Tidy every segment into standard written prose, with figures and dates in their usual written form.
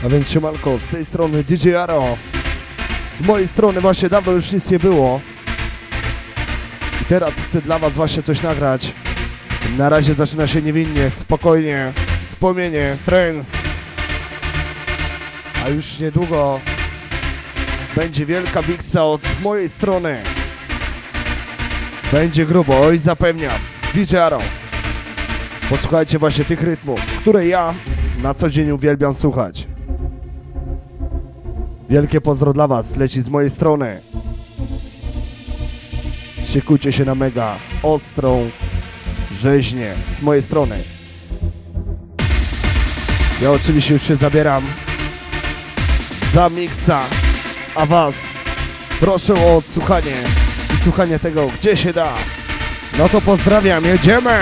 A więc siemanko, z tej strony DJ Aro. Z mojej strony właśnie dawno już nic nie było. I teraz chcę dla was właśnie coś nagrać. Na razie zaczyna się niewinnie, spokojnie, wspomnienie, trance. A już niedługo będzie wielka biksa od mojej strony. Będzie grubo, oj zapewniam. DJ Aro. Posłuchajcie właśnie tych rytmów, które ja na co dzień uwielbiam słuchać. Wielkie pozdro dla was, leci z mojej strony. Szykujcie się na mega ostrą rzeźnię z mojej strony. Ja oczywiście już się zabieram za miksa, a was proszę o odsłuchanie i słuchanie tego, gdzie się da. No to pozdrawiam, jedziemy!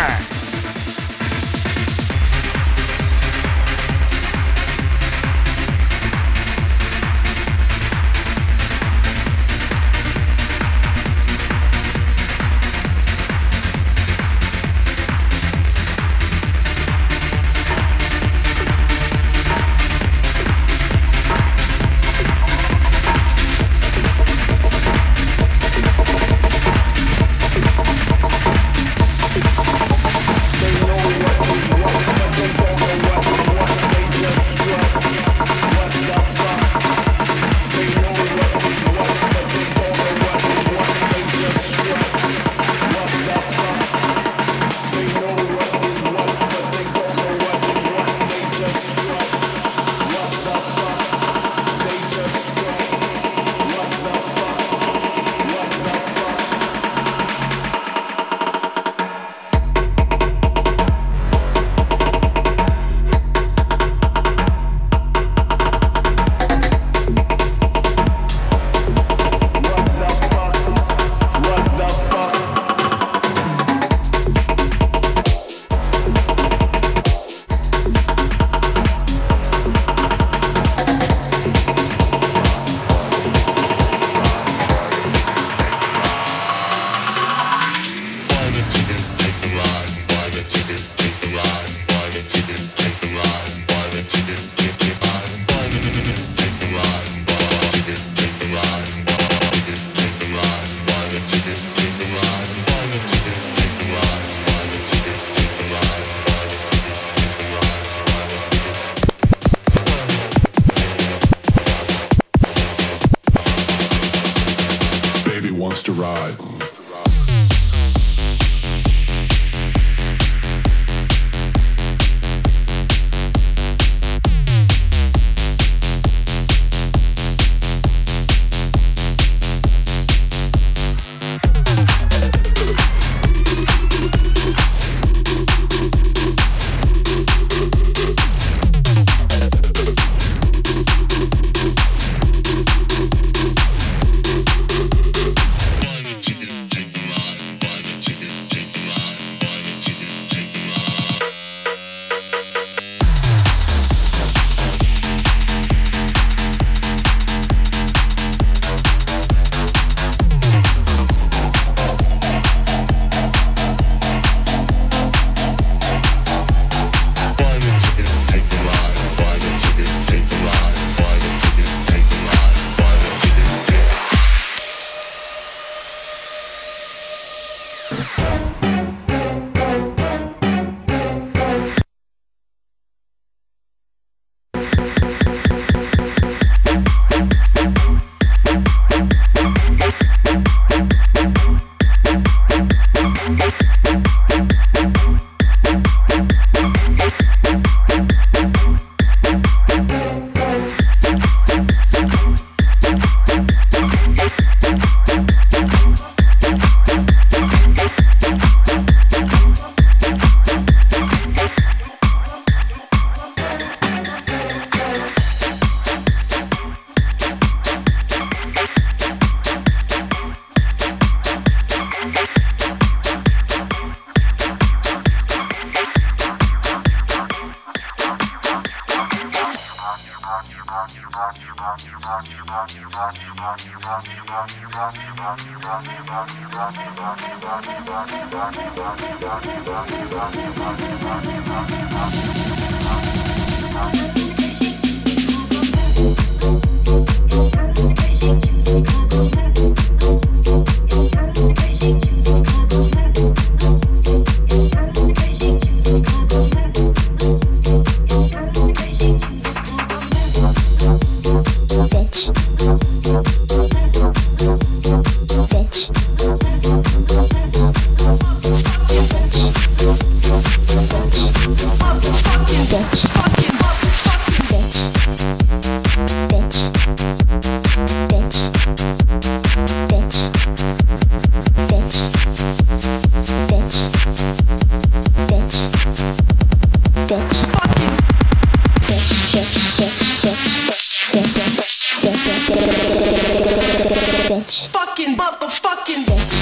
Fucking motherfucking bitch.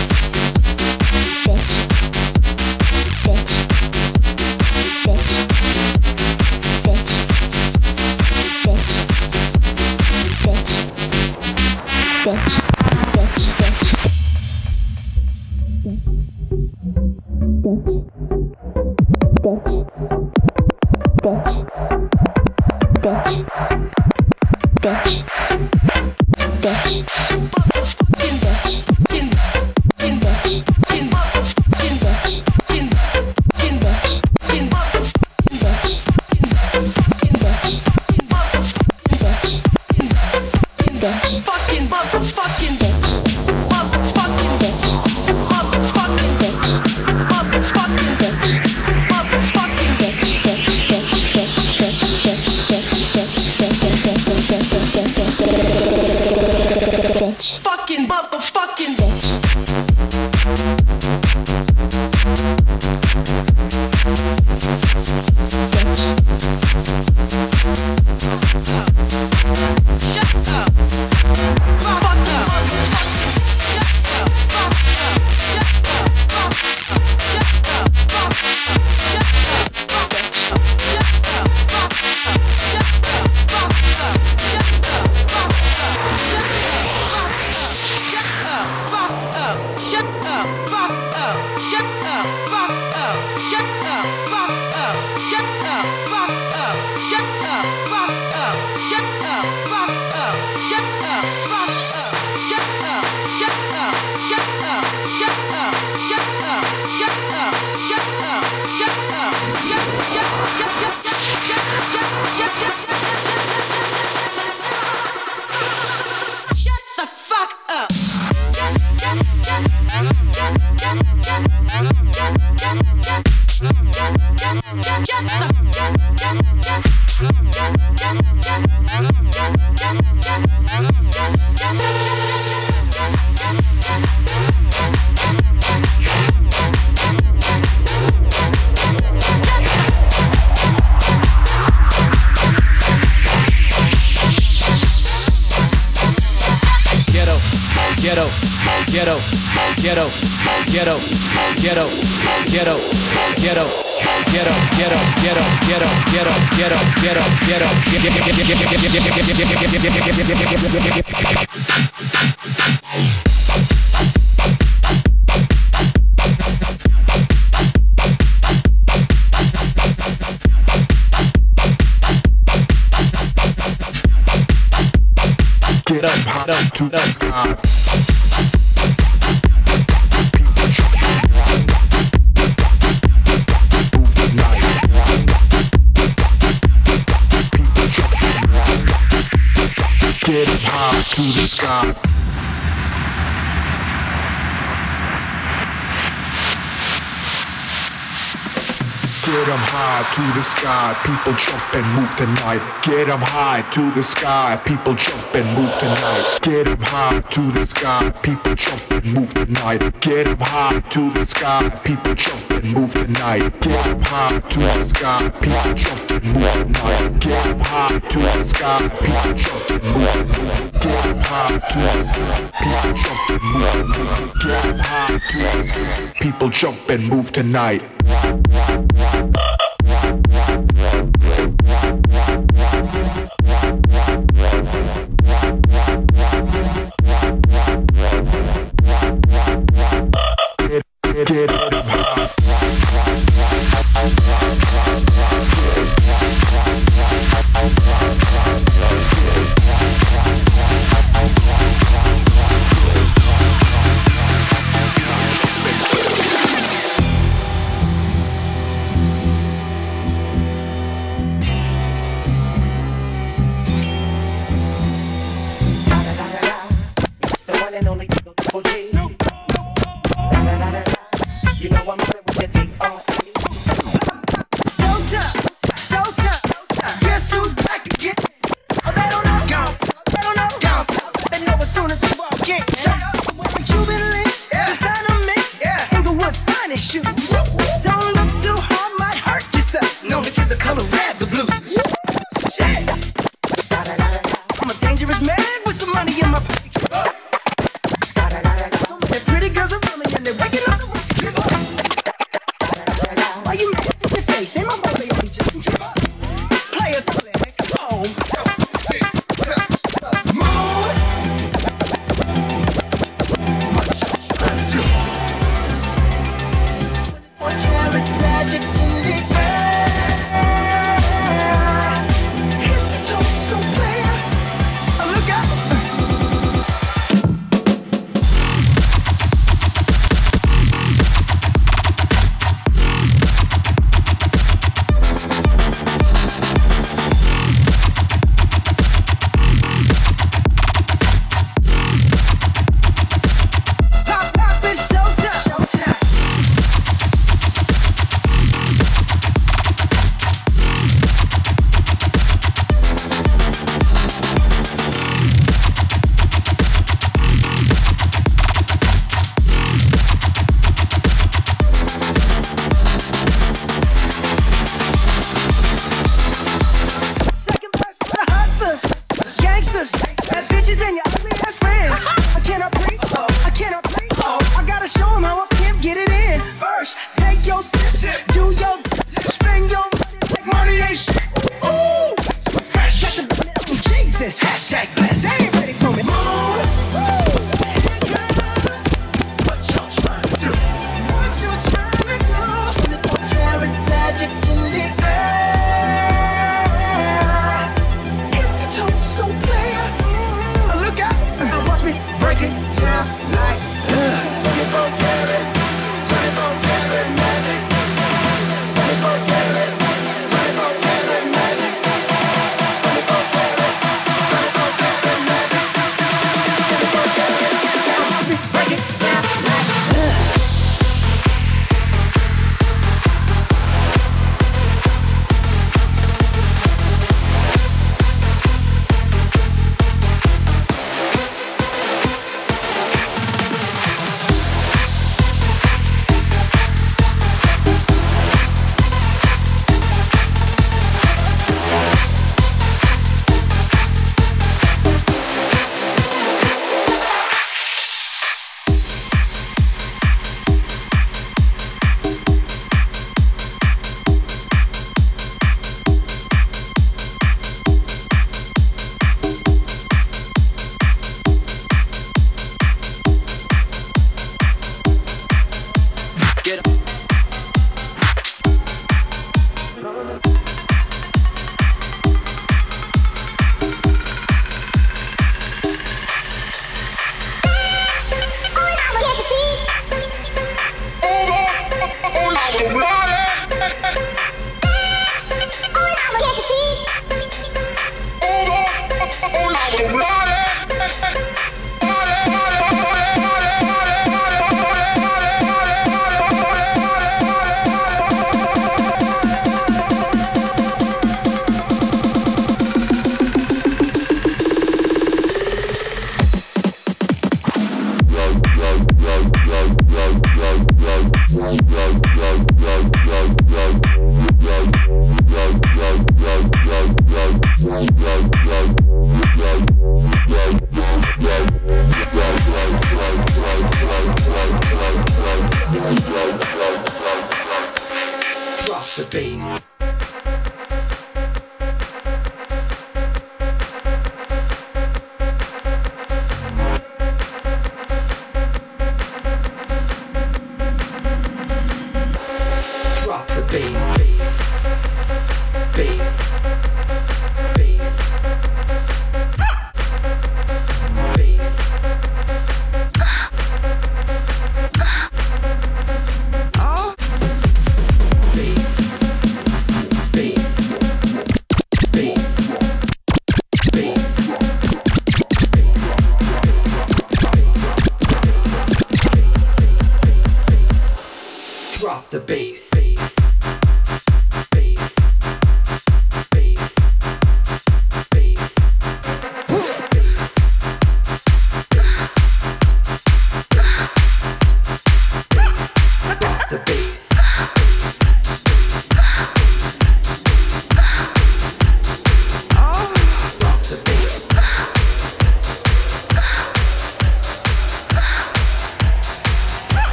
Get up high to the sky. Move tonight. People get up high to the sky. Get 'em high to the sky, people jump and move tonight. Get 'em high to the sky, people jump and move tonight. Get 'em high to the sky, people jump and move tonight. Get 'em high to the sky, people jump and move tonight. Get 'em high to the sky, people jump and move tonight. Get 'em high to the sky, people jump and move tonight. Get 'em high to the sky, people jump and move tonight. Get 'em high to the sky, people jump and move tonight. Get it high. in my so many pretty girls around me and they're waking up the why you mad at your face? Ain't my brother, you just give up. Players, come on. Magic in the air. Hit the toe so fair. Look out. Pop, pop, it's showtime. Showtime. Second verse for the hustlers, gangsters, bad bitches and your ugly ass friends. I cannot breathe, I cannot breathe. I gotta show 'em how a pimp get it in. First, take your sip, do your, spend your money like money ain't shit. Ooh, got to blame it on Jesus. Hashtag blessed. They ain't ready for me. Move, what you trying to do? What you trying to do? 24 karat magic in the air. Hit the toe so clear. Look out. Now watch me break it down like 24 karat, 24 karat magic. 24 karat, 24 karat magic. 24 karat, 24 karat magic. 24 karat. Now watch me break it down like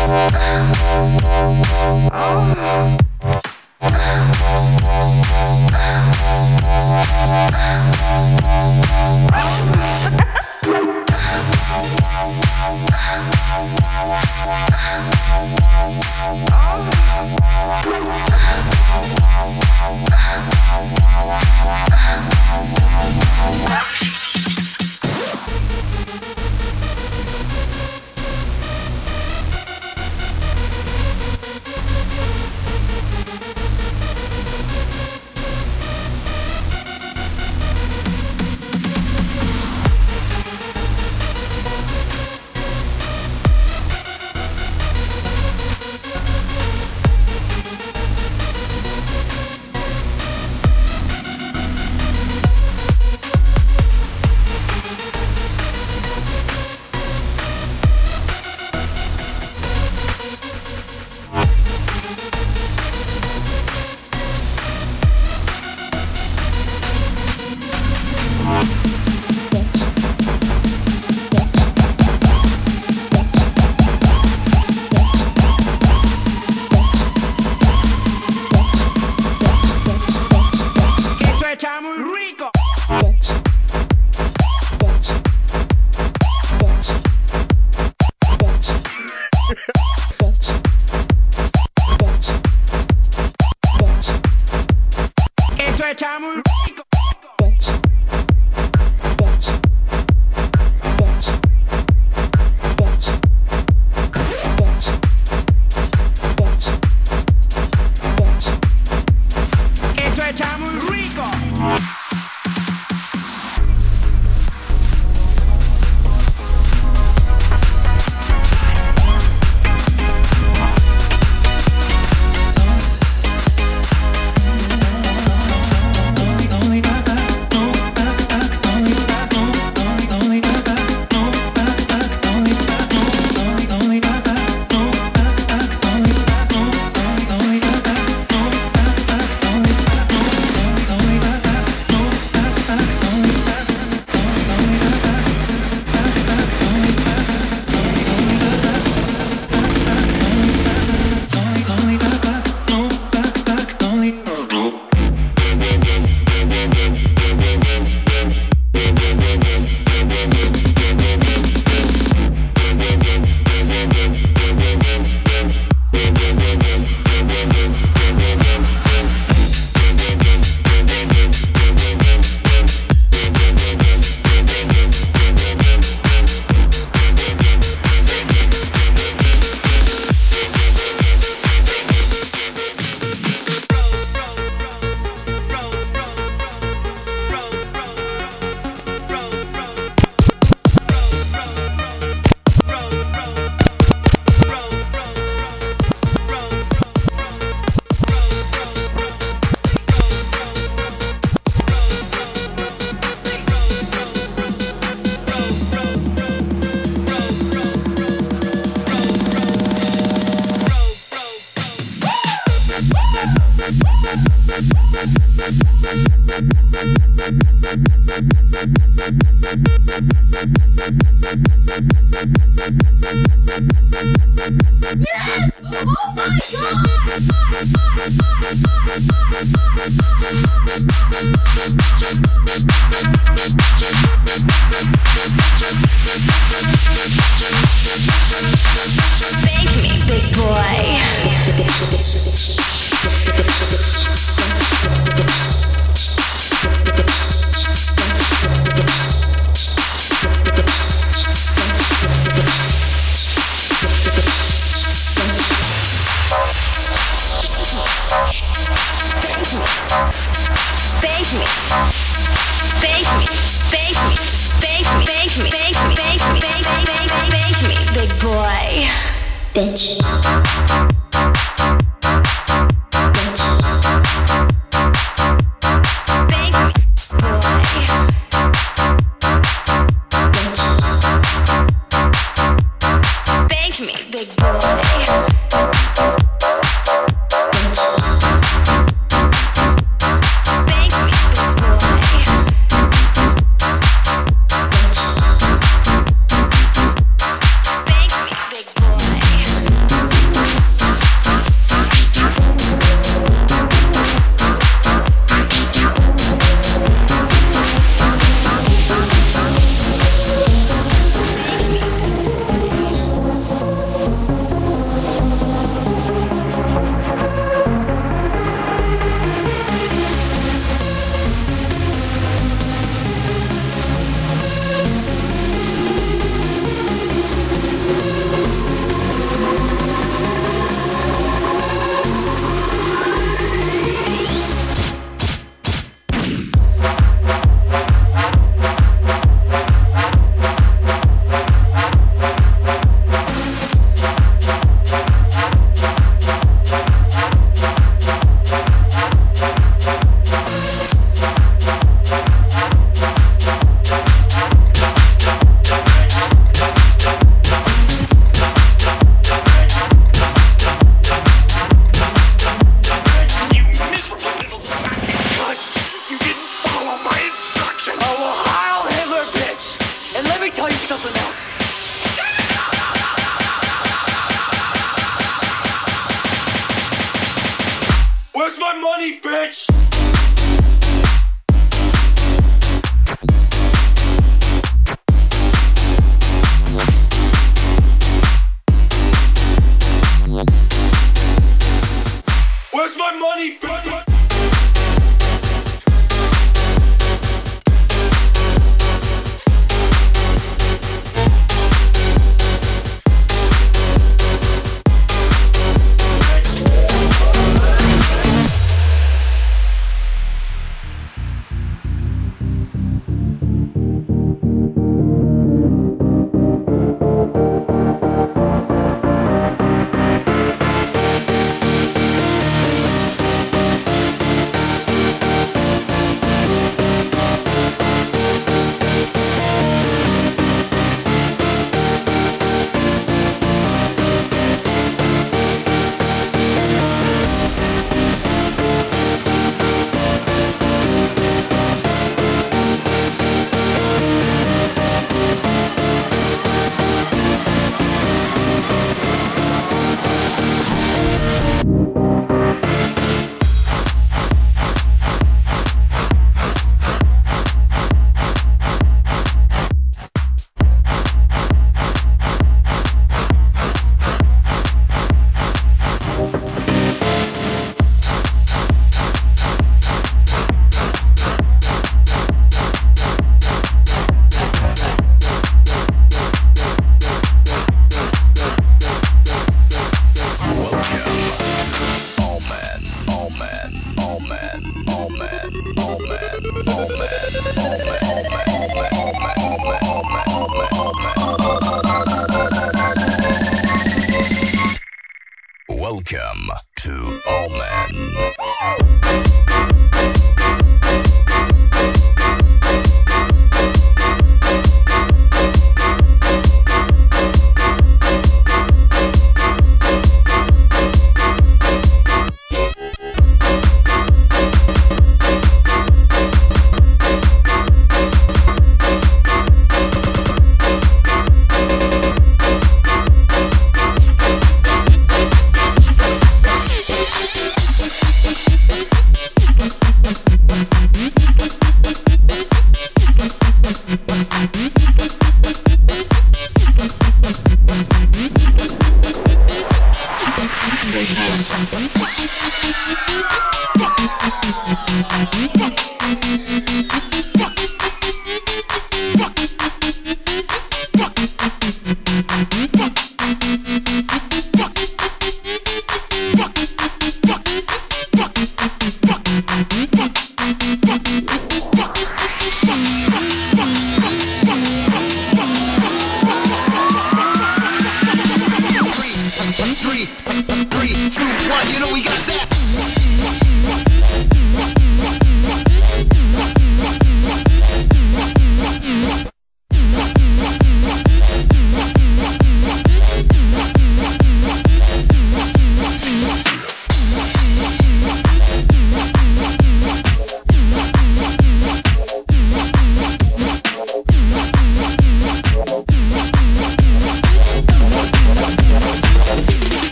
Thank me, big boy. Thank me, big boy. Bitch. Big boy. me tell you something else. Where's my money, bitch? Where's my money, bitch? Welcome to All Men.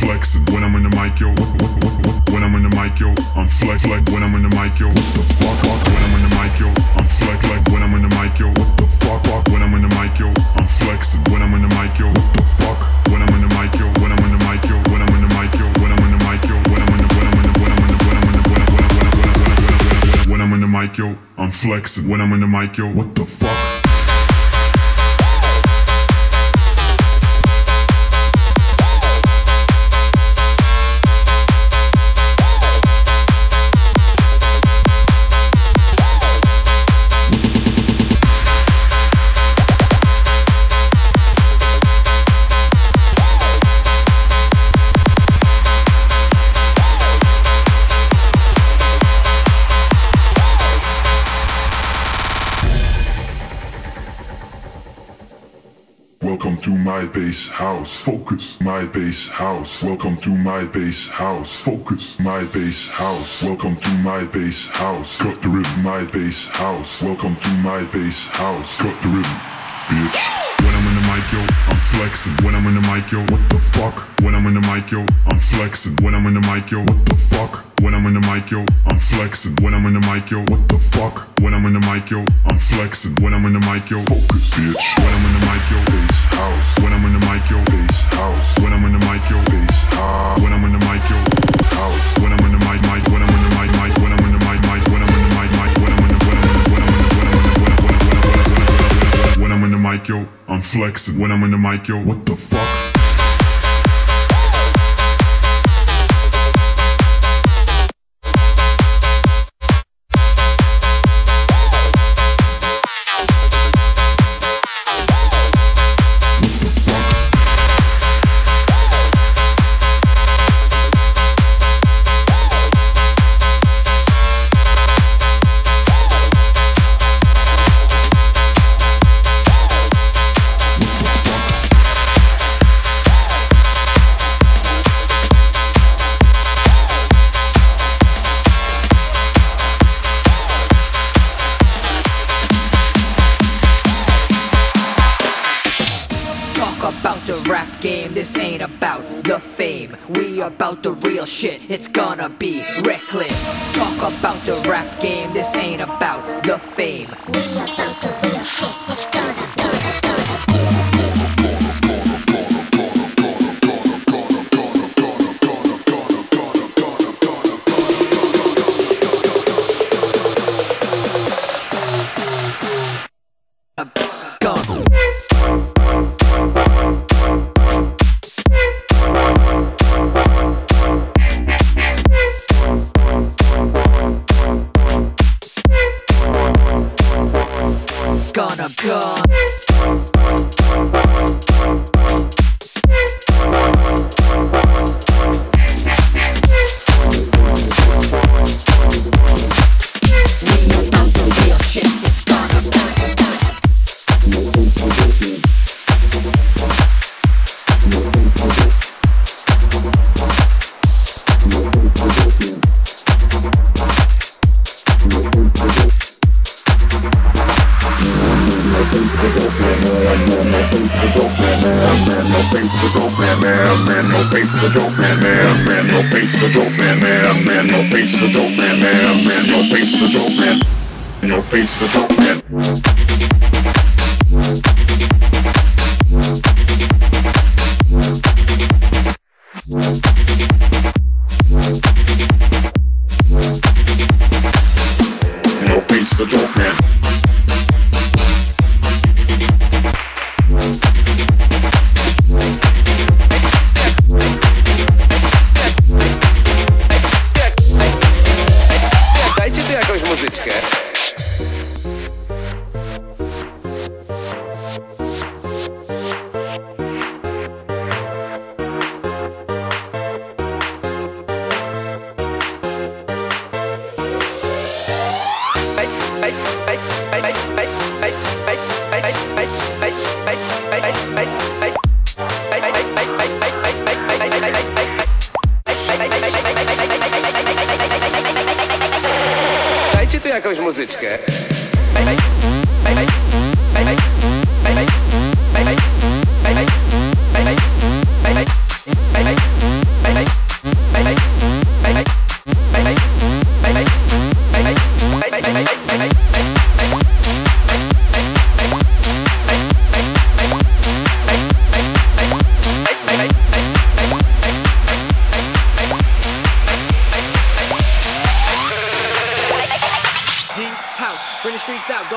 flexing. When I'm in the mic, yo. When I'm in the mic, yo. I'm flex. When I'm in the mic, yo. What the fuck? When I'm in the mic, yo. I'm flex. When I'm in the mic, yo. What the fuck? When I'm in the mic, yo. I'm flexing. When I'm in the mic, yo. What the fuck? When I'm in the mic, yo. When I'm in the mic, yo. When I'm in the mic, yo. When I'm in the mic, yo. When I'm in the mic, yo. I'm flexing. When I'm in the mic, yo. What the fuck? Welcome to my bass house. Focus. My bass house. Welcome to my bass house. Focus. My bass house. Welcome to my bass house. Cut the rhythm. My bass house. Welcome to my bass house. Cut the rhythm, bitch. When I'm in the mic, yo, I'm flexing. When I'm in the mic, yo, what the fuck? When I'm in the mic, yo, I'm flexing. When I'm in the mic, yo, what the fuck? When I'm in the mic, yo, I'm flexing. When I'm in the mic, yo, what the fuck? When I'm in the mic, yo, I'm flexing. When I'm in the mic, yo, focus, bitch. When I'm in the mic, yo, bass house. When I'm in the mic, yo, bass house. When I'm in the mic, yo, bass house. When I'm in the mic, yo, house. When I'm in the mic, when I'm in the mic, when I'm in the mic, when I'm in the mic, when I'm in the when I'm in the mic, yo, I'm flexing. When I'm in the mic, yo, what the fuck? This ain't about the fame, we about the real shit, it's gonna be reckless. Talk about the rap game, this ain't about the fame. We about the real shit, it's gonna be. Face the dope man. Face the dope man. Dajcie tu jakąś muzyczkę. Dajcie tu jakąś muzyczkę.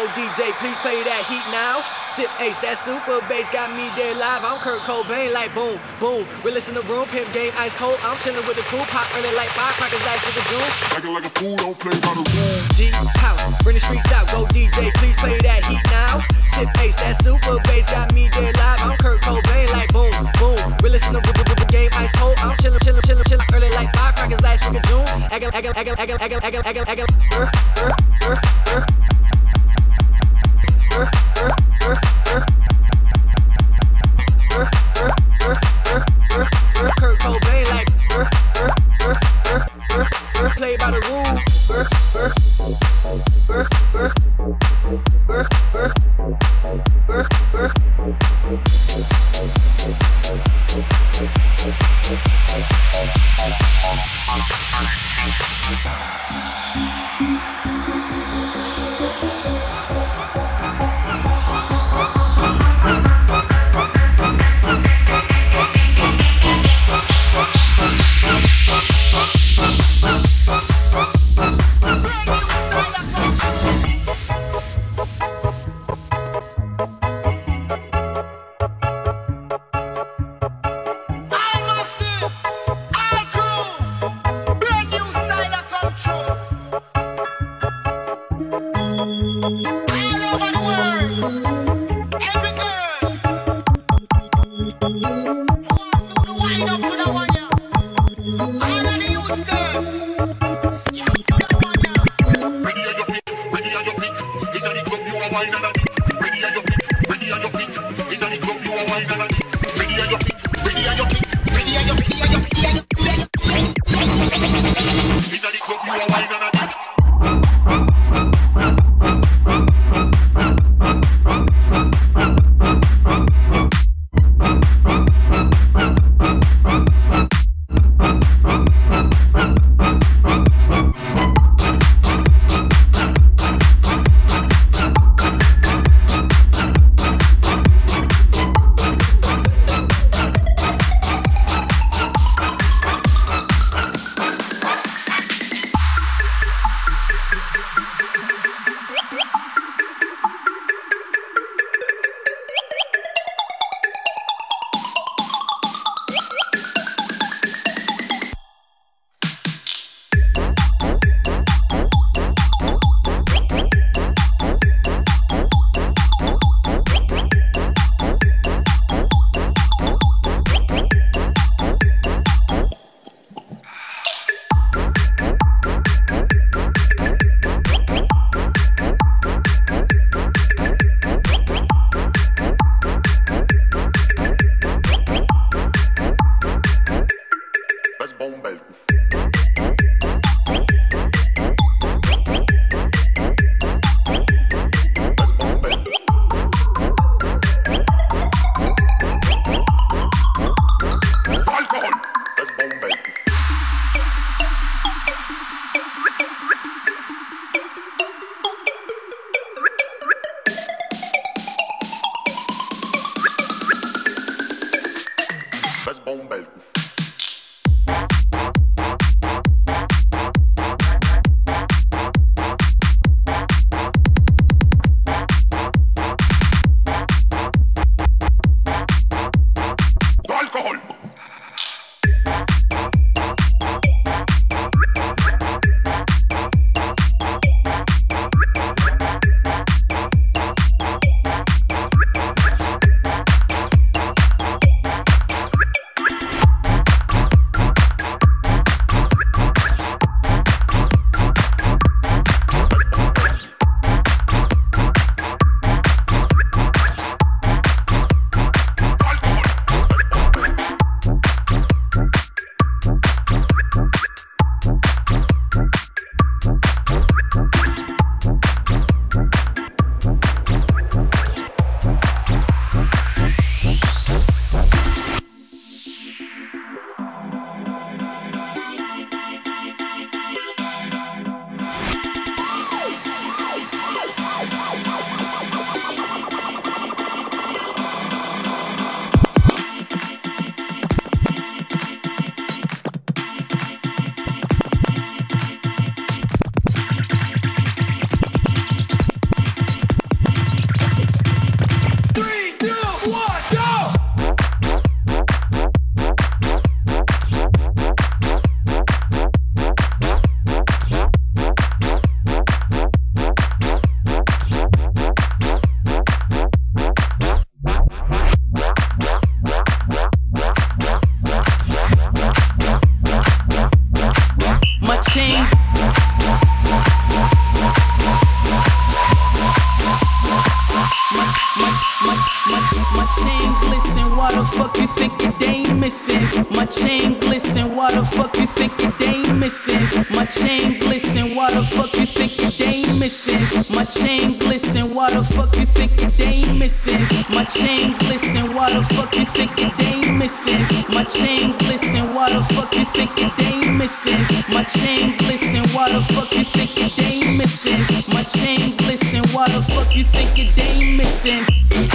DJ, please play that heat now. Sip Ace, that super bass got me dead live. I'm Kurt Cobain, like boom, boom. Realist in the room, pimp game ice cold. I'm chilling with the crew, pop early like firecrackers, last with the June. Acting like a fool, don't play by the rules. G house, bring the streets out, go DJ, please play that heat now. Sip Ace, that super bass got me dead live. I'm Kurt Cobain, like boom, boom. Realist in the game ice cold. I'm chilling early like firecrackers, last with the June. Kurt Cobain like play by the rules. chain glisten, why the fuck you think your day missing? My chain glisten, why the fuck you think your day missing? My chain glisten, why the fuck you think your day missing? My chain glisten, why the fuck you think your day missing? My chain glisten, why the fuck you think your day missing? My chain glisten, why the fuck you think your day missing? My chain glisten, why the fuck you think your day missing? My chain glisten, why the fuck you think your day missing?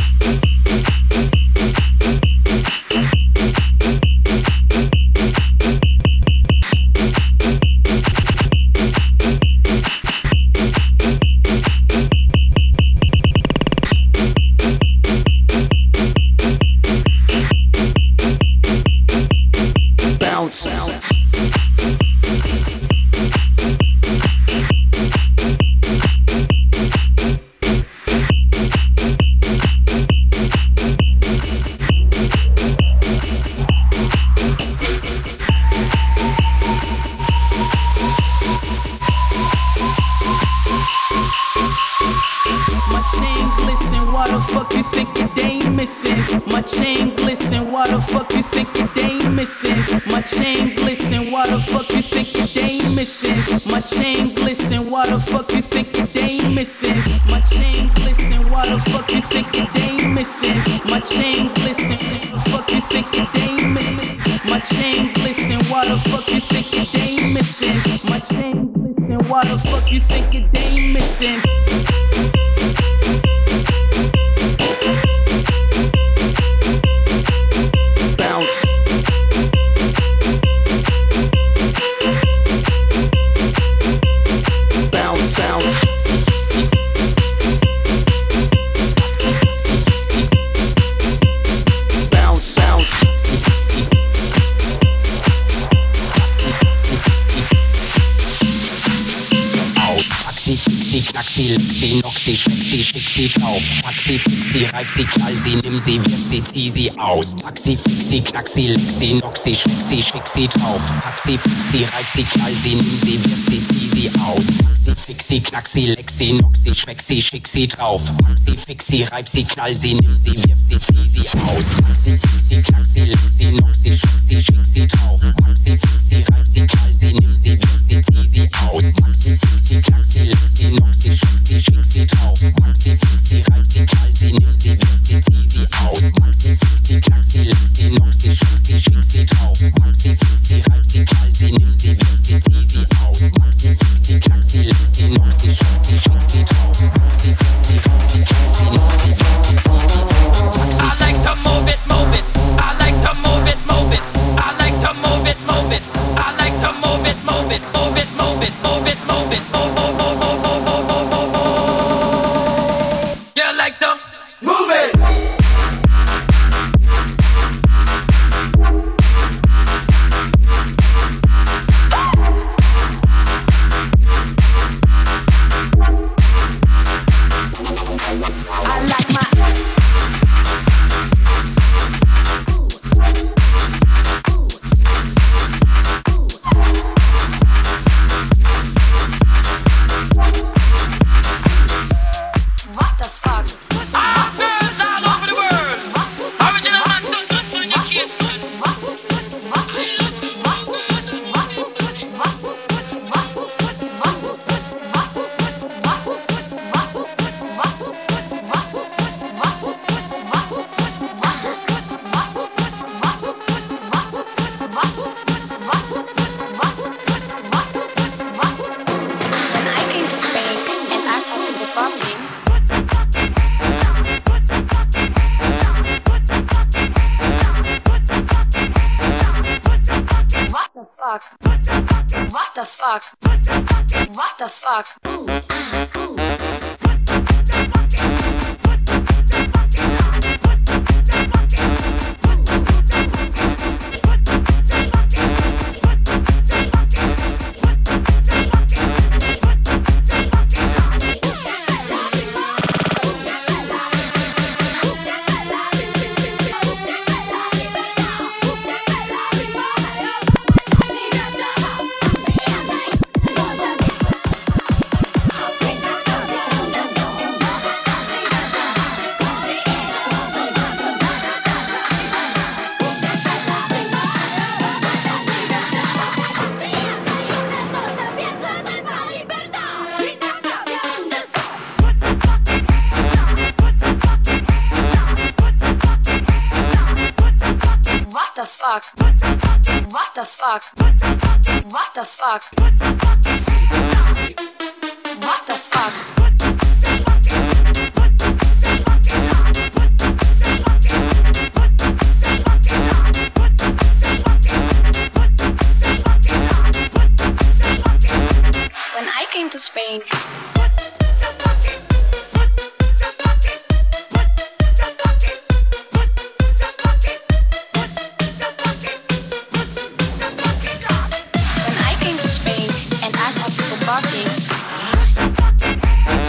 My chain glisten, why the fuck you think your day missing? My chain glisten, why the fuck you think your day missing? My chain glisten, why the fuck you think your day missing? My chain glisten, why the fuck you think your day missing? My chain glisten, why the fuck you think your day missing? My chain glisten, why the fuck you think your day missing? My chain glisten, why the fuck you think your day missing? Lexi, Noxi, Schexi, schick sie drauf. Pack sie, fix sie, reib sie, knall sie, nimm sie, wirf sie, zieh sie aus. Pack sie, fix sie, knaxi, Lexi, Noxi, Schexi, schick sie drauf. Pack sie, fix sie, reib sie, knall sie, nimm sie, wirf sie, zieh sie aus. Pack sie, fix sie, knaxi, Lexi, Noxi, Schexi, schick sie drauf. Pack sie, fix sie, reib sie, knall sie, nimm sie, wirf sie, zieh sie aus. Pack sie, fix sie, knaxi, Lexi, Noxi, Schexi, schick sie drauf. Pack sie, fix sie, reib sie, knall sie, nimm sie, wirf sie, zieh sie aus. Pack sie, fix sie, knaxi, Lexi, Noxi, Schexi, schick sie drauf. Pack sie, fix sie, reib sie, knall sie, nimm sie, wirf sie, zieh sie aus. Pack sie, fix sie, knaxi, Lexi, Noxi, Schexi, schick sie drauf. Pack sie, fix sie, reib sie, knall sie, nimm sie, wirf sie, zieh sie aus. Pack sie, fix sie, knaxi, Lexi, Noxi, Schexi, schick sie drauf. Pack sie, fix sie, reib sie, knall sie, nimm sie, wirf sie, zieh sie aus. I like to move it, move it. I like to move it, move it. I like to move it, move it. I like to move it, move it, move it, move it, move it, move it, move, move, move, move, move, move, move, move, move. You like to move it. What the fuck? What the fuck? fuck? What the fuck? What the fuck? What the fuck? When I came to Spain, and I saw people partying,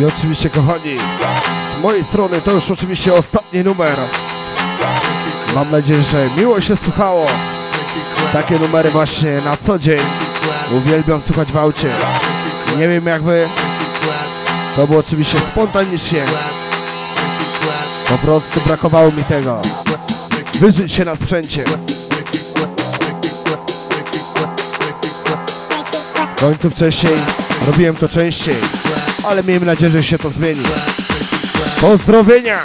I oczywiście, kochani, z mojej strony to już oczywiście ostatni numer. Mam nadzieję, że miło się słuchało. Takie numery właśnie na co dzień uwielbiam słuchać w aucie. Nie wiem jak wy. To było oczywiście spontanicznie. Po prostu brakowało mi tego. Wyżyć się na sprzęcie. W końcu wcześniej robiłem to częściej, ale miejmy nadzieję, że się to zmieni. Pozdrowienia!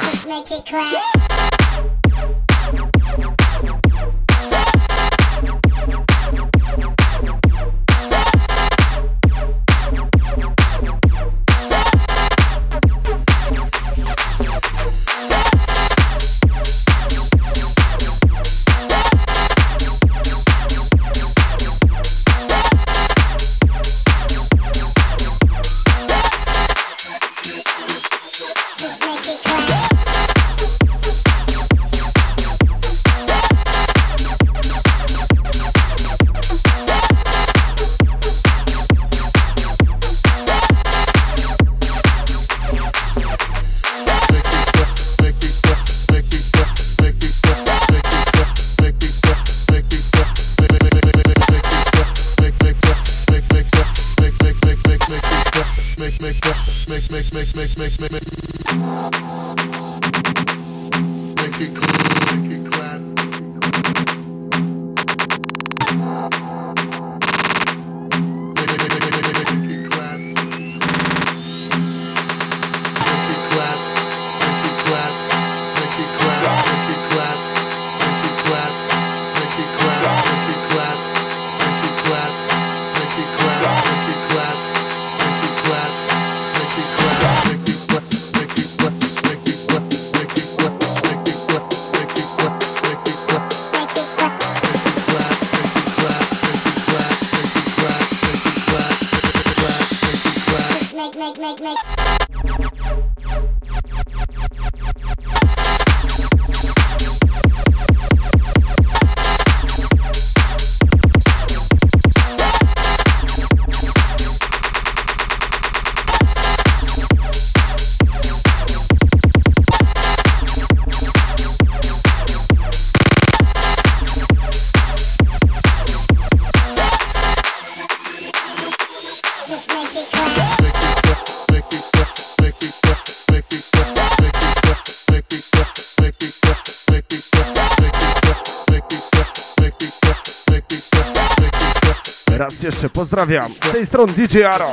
Raz jeszcze pozdrawiam z tej strony DJ Aro.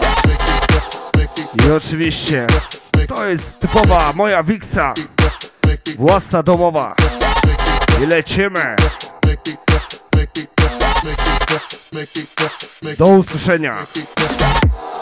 I oczywiście to jest typowa moja wiksa, własna domowa. I lecimy. Do usłyszenia.